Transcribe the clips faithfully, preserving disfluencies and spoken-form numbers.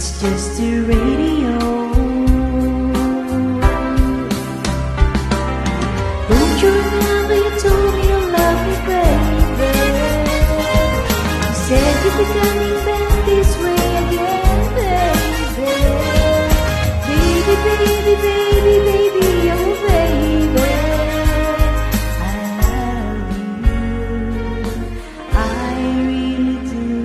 it's just the radio. Don't you remember you told me you love me, baby? You said you'd be coming back this way again, baby. Baby, baby, baby, baby, oh baby, I love you, I really do.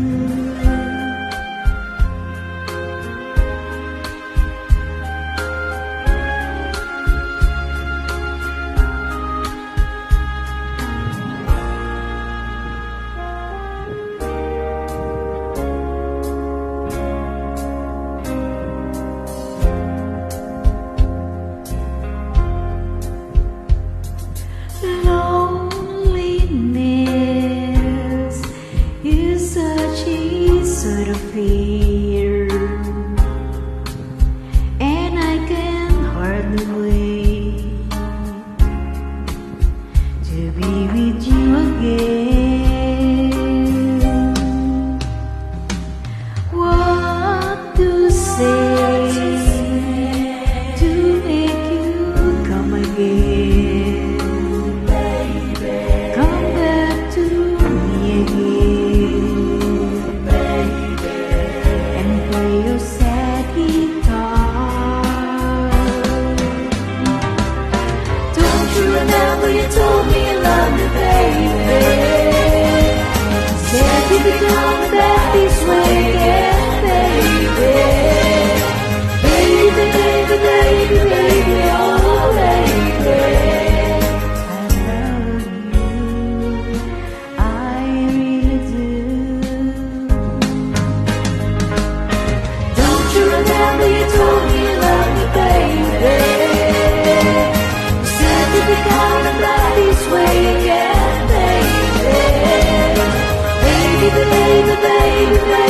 Loneliness is such a sort of fear, and I can hardly wait to be with you again. What to say to make you come again? Remember you told me you loved me, baby. Said you'd be coming back this way again, baby. Baby, baby, baby, baby, oh baby, I love you, I really do. Don't you remember you told me you loved me, baby? Be coming back this way again, baby. Baby, baby, baby, baby.